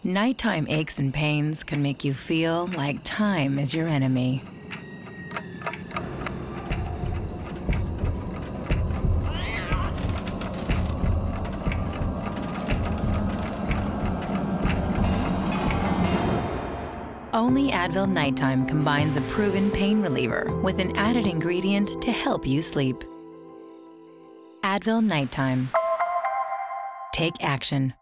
Nighttime aches and pains can make you feel like time is your enemy. Only Advil Nighttime combines a proven pain reliever with an added ingredient to help you sleep. Advil Nighttime. Take action.